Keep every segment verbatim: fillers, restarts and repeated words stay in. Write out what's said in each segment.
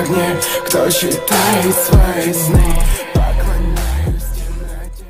огне, кто читает свои сны. Поклоняюсь темноте.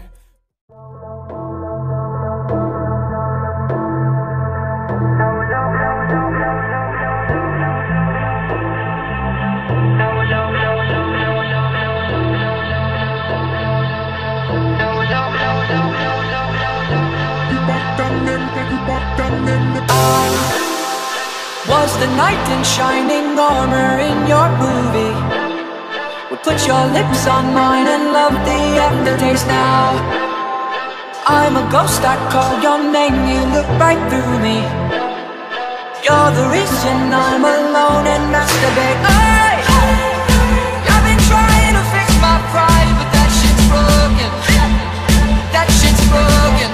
Was the knight in shining armor in your movie? Would put your lips on mine and love the aftertaste now. I'm a ghost, I call your name, you look right through me. You're the reason I'm alone and masturbate. Hey! I've been trying to fix my pride, but that shit's broken. That shit's broken.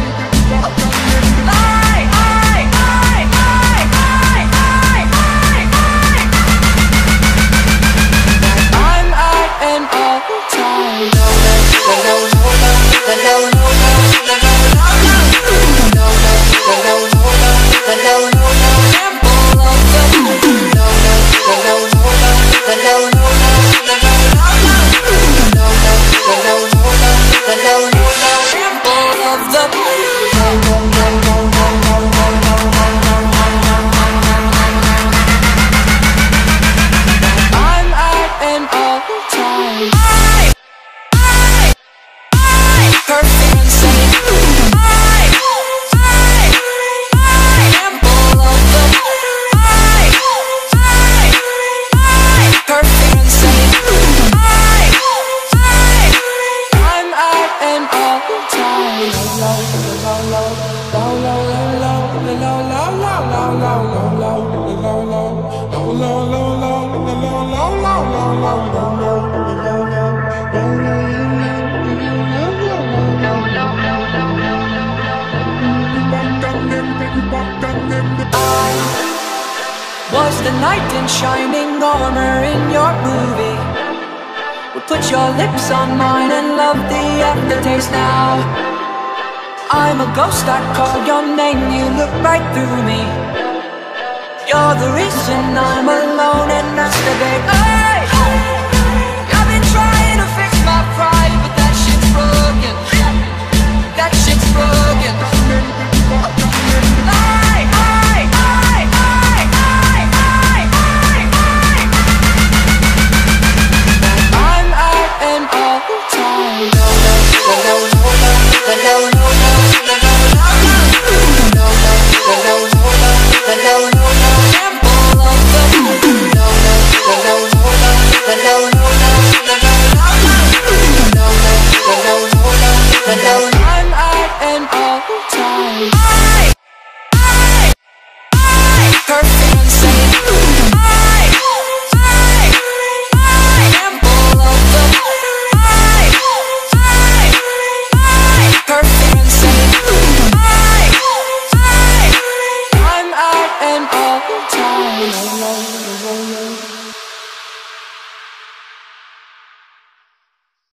Was the knight in shining armor in your movie? Would put your lips on mine and love the aftertaste now. I'm a ghost, I call your name, you look right through me. You're the reason I'm alone and masturbate. Hey! I've been trying to fix my pride, but that shit's broken. That shit's broken.